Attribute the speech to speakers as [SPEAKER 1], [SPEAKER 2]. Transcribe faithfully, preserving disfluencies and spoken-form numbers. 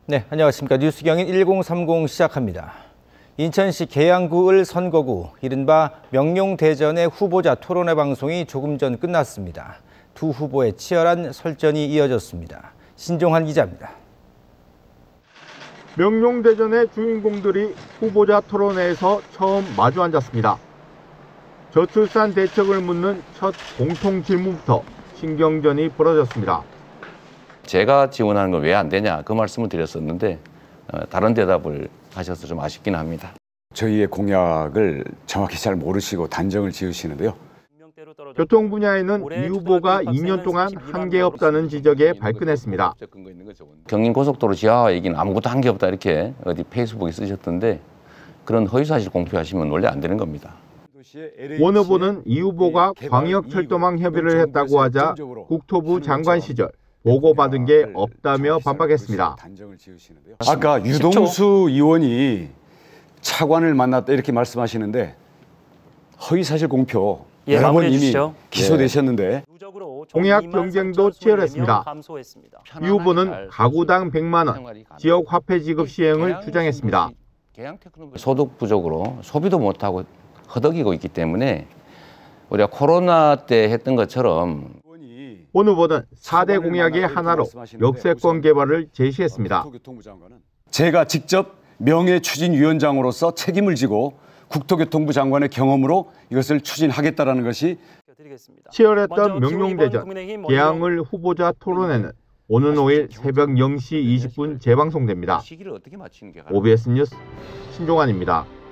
[SPEAKER 1] 네, 안녕하십니까. 뉴스경인 천삼십 시작합니다. 인천시 계양구을 선거구, 이른바 명룡대전의 후보자 토론회 방송이 조금 전 끝났습니다. 두 후보의 치열한 설전이 이어졌습니다. 신종환 기자입니다.
[SPEAKER 2] 명룡대전의 주인공들이 후보자 토론회에서 처음 마주 앉았습니다. 저출산 대책을 묻는 첫 공통 질문부터 신경전이 벌어졌습니다.
[SPEAKER 3] 제가 지원하는 건 왜 안 되냐 그 말씀을 드렸었는데 어, 다른 대답을 하셔서 좀 아쉽긴 합니다.
[SPEAKER 4] 저희의 공약을 정확히 잘 모르시고 단정을 지으시는데요.
[SPEAKER 2] 교통 분야에는 이 후보가 이 년 동안 한 게 없다는 지적에 발끈했습니다.
[SPEAKER 3] 경인고속도로 지하화 얘기는 아무것도 한 게 없다 이렇게 어디 페이스북에 쓰셨던데 그런 허위사실 공표하시면 원래 안 되는 겁니다.
[SPEAKER 2] 원 후보는 이 후보가 광역철도망 협의를 했다고 하자 국토부 장관 시절 보고받은 게 없다며 반박했습니다.
[SPEAKER 4] 아까 유동수 의원이 차관을 만났다 이렇게 말씀하시는데 허위사실 공표
[SPEAKER 5] 예,
[SPEAKER 4] 여러 번 이미
[SPEAKER 5] 주시죠.
[SPEAKER 4] 기소되셨는데
[SPEAKER 2] 공약 경쟁도 치열했습니다. 이 후보는 가구당 백만 원 지역 화폐 지급 시행을 주장했습니다.
[SPEAKER 3] 소득 부족으로 소비도 못하고 허덕이고 있기 때문에 우리가 코로나 때 했던 것처럼
[SPEAKER 2] 원 후보는 사 대 공약의 하나로 역세권 개발을 제시했습니다.
[SPEAKER 4] 제가 직접 명예추진위원장으로서 책임을 지고 국토교통부 장관의 경험으로 이것을 추진하겠다는 것이
[SPEAKER 2] 치열했던 명룡대전 계양을 후보자 토론회는 오는 오일 새벽 영 시 이십 분 재방송됩니다. 오비에스 뉴스 신종환입니다.